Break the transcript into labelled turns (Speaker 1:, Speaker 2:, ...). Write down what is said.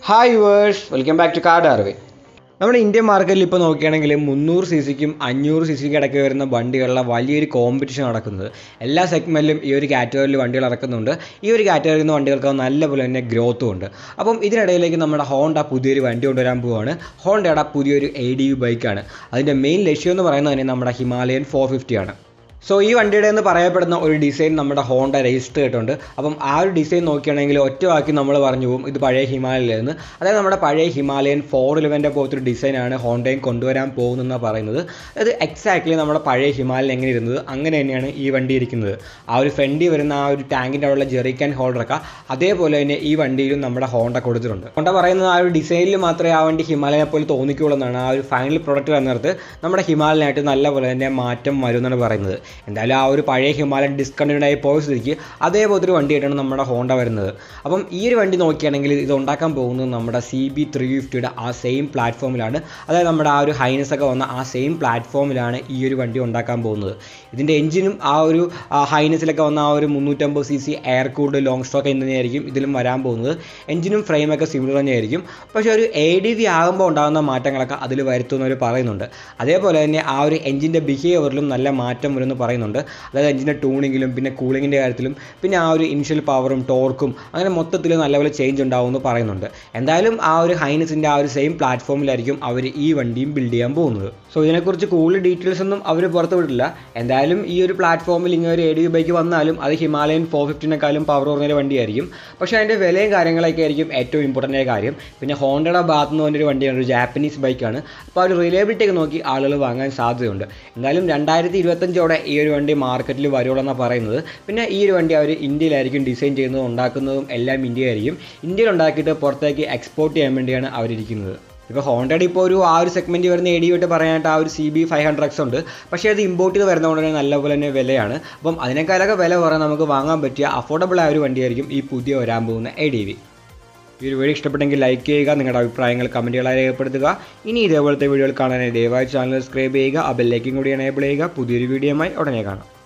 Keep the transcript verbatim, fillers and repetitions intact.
Speaker 1: Hi viewers, welcome back to car ഡാർവേ. നമ്മുടെ Indian മാർക്കറ്റിൽ ഇപ്പോൾ നോക്കുകയാണെങ്കിൽ മുന്നൂറ് സി സിക്കും അഞ്ഞൂറ് സി സിക്കും ഇടയ്ക്ക് വരുന്ന വണ്ടികളുടെ വലിയൊരു കോമ്പറ്റീഷൻ നടക്കുന്നത്. എല്ലാ സെഗ്മെൻറ്റിലും ഈ ഒരു കാറ്റഗറിയിൽ വണ്ടികൾ ഇറക്കുന്നുണ്ട്. ഈ ഒരു കാറ്റഗറിയിൽ നിന്ന് വണ്ടികൾക്ക് നല്ലപോലെ തന്നെ ഗ്രോത്തും ഉണ്ട്. അപ്പം ഇതിനിടയിലേക്ക് നമ്മുടെ ഹോണ്ട പുതിയൊരു വണ്ടി കൊണ്ടുവരാൻ പോവുകയാണ്. ഹോണ്ടയുടെ പുതിയൊരു എ ഡി യു ബൈക്കാണ്. അതിൻ്റെ മെയിൻ ലക്ഷ്യം എന്ന് പറയുന്നത് തന്നെ നമ്മുടെ ഹിമാലയൻ ഫോർ ഫിഫ്റ്റി ആണ്. സോ ഈ വണ്ടിയുടെ എന്ന് പറയപ്പെടുന്ന ഒരു ഡിസൈൻ നമ്മുടെ ഹോണ്ട രജിസ്റ്റർ ചെയ്തിട്ടുണ്ട്. അപ്പം ആ ഒരു ഡിസൈൻ നോക്കുകയാണെങ്കിൽ ഒറ്റവാക്കി നമ്മൾ പറഞ്ഞു പോകും ഇത് പഴയ ഹിമാലയൻ. അതായത് നമ്മുടെ പഴയ ഹിമാലയൻ ഫോർ ഇലവൻ്റെ പോലത്തെ ഒരു ഡിസൈനാണ് ഹോണ്ടയും കൊണ്ടുവരാൻ പോകുന്നതെന്നാണ് പറയുന്നത്. അത് എക്സാക്ട്ലി നമ്മുടെ പഴയ ഹിമാലയൻ എങ്ങനെ ഇരുന്നത് അങ്ങനെ തന്നെയാണ് ഈ വണ്ടി ഇരിക്കുന്നത്. ആ ഒരു ഫ്രണ്ടിൽ വരുന്ന ആ ഒരു ടാങ്കിൻ്റെ അവിടെയുള്ള ജെറിക്കാൻ ഹോൾഡറൊക്കെ അതേപോലെ തന്നെ ഈ വണ്ടിയിലും നമ്മുടെ ഹോണ്ട കൊടുത്തിട്ടുണ്ട്. ഹോണ്ട പറയുന്നത് ആ ഒരു ഡിസൈനിൽ മാത്രമേ ആ വണ്ടി ഹിമാലയനെ പോലെ തോന്നിക്കുള്ളൂ എന്നാണ്. ആ ഒരു ഫൈനൽ പ്രൊഡക്റ്റ് വരുന്നിടത്ത് നമ്മുടെ ഹിമാലയനായിട്ട് നല്ലപോലെ തന്നെ മാറ്റം വരുമെന്നാണ് പറയുന്നത്. എന്തായാലും ആ ഒരു പഴയ ഹിമാലയൻ ഡിസ്കണ്ടിന്യൂഡ് ആയി പോയ സ്ഥിതിക്ക് അതേപോലത്തെ ഒരു വണ്ടിയായിട്ടാണ് നമ്മുടെ ഹോണ്ട വരുന്നത്. അപ്പം ഈ ഒരു വണ്ടി നോക്കുകയാണെങ്കിൽ ഇത് ഉണ്ടാക്കാൻ പോകുന്നത് നമ്മുടെ സി ബി ത്രീ ഫിഫ്റ്റിയുടെ ആ സെയിം പ്ലാറ്റ്ഫോമിലാണ്. അതായത് നമ്മുടെ ആ ഒരു ഹൈനസ് ഒക്കെ വന്ന ആ സെയിം പ്ലാറ്റ്ഫോമിലാണ് ഈ ഒരു വണ്ടി ഉണ്ടാക്കാൻ പോകുന്നത്. ഇതിൻ്റെ എഞ്ചിനും ആ ഒരു ഹൈനസിലൊക്കെ വന്ന ആ ഒരു മുന്നൂറ്റമ്പത് C C air cooled long stroke തന്നെയായിരിക്കും ഇതിലും വരാൻ പോകുന്നത്. എഞ്ചിനും ഫ്രെയിമൊക്കെ സിമിലർ തന്നെയായിരിക്കും. പക്ഷേ ഒരു എ ഡി വി ആകുമ്പോൾ ഉണ്ടാകുന്ന മാറ്റങ്ങളൊക്കെ അതിൽ വരുത്തുന്നവർ പറയുന്നുണ്ട്. അതേപോലെ തന്നെ ആ ഒരു എഞ്ചിൻ്റെ ബിഹേവിയറിലും നല്ല മാറ്റം വരുമെന്ന് പറയുന്നുണ്ട്. അതായത് എഞ്ചിൻ്റെ ട്യൂണിങ്ങിലും പിന്നെ കൂളിങ്ങിൻ്റെ കാര്യത്തിലും പിന്നെ ആ ഒരു ഇനിഷ്യൽ പവറും ടോർക്കും അങ്ങനെ മൊത്തത്തിൽ നല്ലപോലെ ചേഞ്ച് ഉണ്ടാവുമെന്ന് പറയുന്നുണ്ട്. എന്തായാലും ആ ഒരു ഹൈനസിൻ്റെ ആ ഒരു സെയിം പ്ലാറ്റ്ഫോമിലായിരിക്കും അവർ ഈ വണ്ടിയും ബിൽഡ് ചെയ്യാൻ പോകുന്നത്. സോ ഇതിനെക്കുറിച്ച് കൂടുതൽ ഡീറ്റെയിൽസ് ഒന്നും അവർ പുറത്ത് വിടില്ല. എന്തായാലും ഈ ഒരു പ്ലാറ്റ്ഫോമിൽ ഇങ്ങനെ ഒരു എ ഡി ബൈക്ക് വന്നാലും അത് ഹിമാലയൻ ഫോർ ഫിഫ്റ്റിനേക്കാളും പവർ കുറഞ്ഞൊരു വണ്ടിയായിരിക്കും. പക്ഷേ അതിൻ്റെ വിലയും കാര്യങ്ങളൊക്കെ ആയിരിക്കും ഏറ്റവും ഇമ്പോർട്ടൻ്റ് ആയ കാര്യം. പിന്നെ ഹോണ്ടയുടെ ഭാഗത്ത് നിന്ന് വന്നൊരു വണ്ടിയാണ്, ഒരു ജാപ്പനീസ് ബൈക്കാണ്. അപ്പോൾ ആ ഒരു റിലയബിലിറ്റി ഒക്കെ നോക്കി ആളുകൾ വാങ്ങാൻ സാധ്യതയുണ്ട്. എന്തായാലും രണ്ടായിരത്തി ഇരുപത്തഞ്ചോടെ ഈ ഒരു വണ്ടി മാർക്കറ്റിൽ വരുള്ളൂന്നാണ് പറയുന്നത്. പിന്നെ ഈ ഒരു വണ്ടി അവർ ഇന്ത്യയിലായിരിക്കും ഡിസൈൻ ചെയ്യുന്നതും ഉണ്ടാക്കുന്നതും എല്ലാം ഇന്ത്യയിലായിരിക്കും. ഇന്ത്യയിൽ ഉണ്ടാക്കിയിട്ട് പുറത്തേക്ക് എക്സ്പോർട്ട് ചെയ്യാൻ വേണ്ടിയാണ് അവരിയ്ക്കുന്നത്. ഇപ്പോൾ ഹോണ്ടയുടെ ഇപ്പോൾ ഒരു ആ ഒരു സെഗ്മെൻറ്റ് വരുന്ന എ ഡി ആയിട്ട് പറയാനായിട്ട് ആ ഒരു C B five hundred X ഉണ്ട്. പക്ഷേ അത് ഇമ്പോർട്ട് ചെയ്ത് വരുന്നതുകൊണ്ട് തന്നെ നല്ലപോലെ തന്നെ വിലയാണ്. അപ്പം അതിനേക്കാളൊക്കെ വില കുറേ നമുക്ക് വാങ്ങാൻ പറ്റിയ അഫോർഡബിൾ ആയ ഒരു വണ്ടിയായിരിക്കും ഈ പുതിയ വരാൻ പോകുന്ന എ ഡി വി. ഈ ഒരു വീഡിയോ ഇഷ്ടപ്പെട്ടെങ്കിൽ ലൈക്ക് ചെയ്യുക, നിങ്ങളുടെ അഭിപ്രായങ്ങൾ കമൻറ്റുകളായി രേഖപ്പെടുത്തുക. ഇനി ഇതേപോലത്തെ വീഡിയോകൾ കാണാനായി ദയവായി ചാനൽ സബ്സ്ക്രൈബ് ചെയ്യുക, ആ ബെല്ലൈക്കൻ കൂടി എനേബിൾ ചെയ്യുക. പുതിയൊരു വീഡിയോയുമായി ഉടനെ കാണാം.